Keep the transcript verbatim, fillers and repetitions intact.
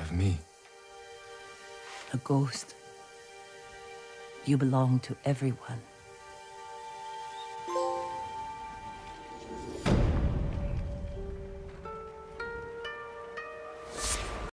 of me? A ghost. You belong to everyone.